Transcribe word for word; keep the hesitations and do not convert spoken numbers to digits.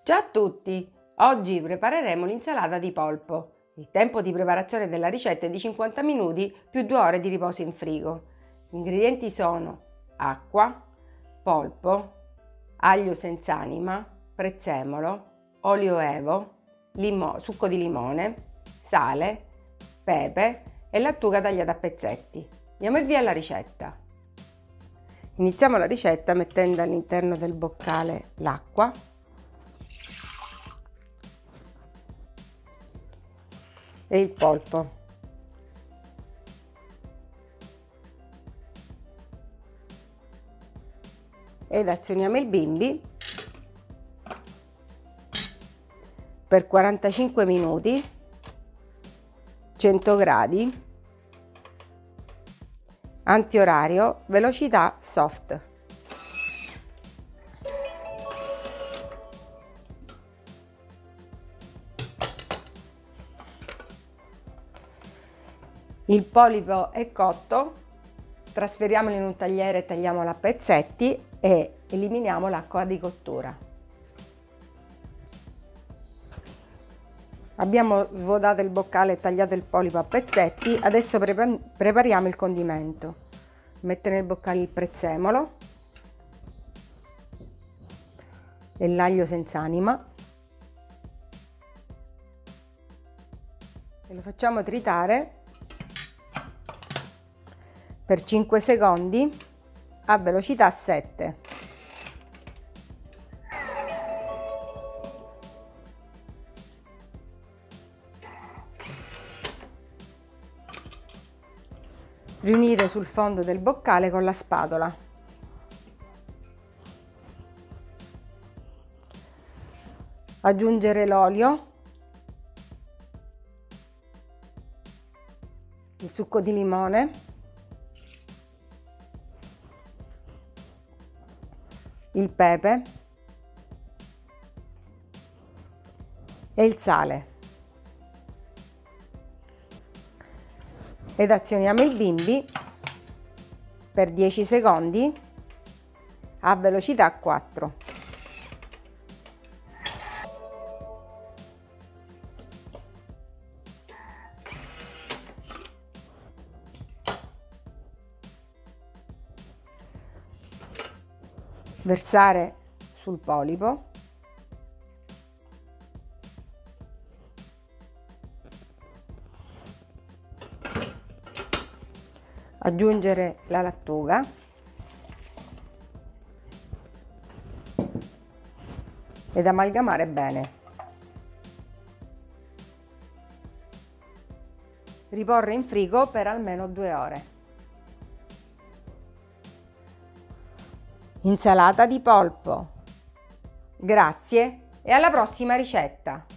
Ciao a tutti! Oggi prepareremo l'insalata di polpo. Il tempo di preparazione della ricetta è di cinquanta minuti più due ore di riposo in frigo. Gli ingredienti sono acqua, polpo, aglio senza anima, prezzemolo, olio evo, limo- succo di limone, sale, pepe e lattuga tagliata a pezzetti. Diamo il via alla ricetta. Iniziamo la ricetta mettendo all'interno del boccale l'acqua e il polpo. Ed azioniamo il bimbi per quarantacinque minuti, cento gradi, antiorario, velocità soft. Il polipo è cotto, trasferiamolo in un tagliere e tagliamolo a pezzetti e eliminiamo l'acqua di cottura. Abbiamo svuotato il boccale e tagliato il polipo a pezzetti, adesso prepariamo il condimento. Mettere nel boccale il prezzemolo e l'aglio senza anima e lo facciamo tritare per cinque secondi a velocità sette. Riunire sul fondo del boccale con la spatola. Aggiungere l'olio, il succo di limone, il pepe e il sale. Ed azioniamo il bimbi per dieci secondi a velocità quattro. Versare sul polipo. Aggiungere la lattuga ed amalgamare bene. Riporre in frigo per almeno due ore. Insalata di polpo. Grazie e alla prossima ricetta!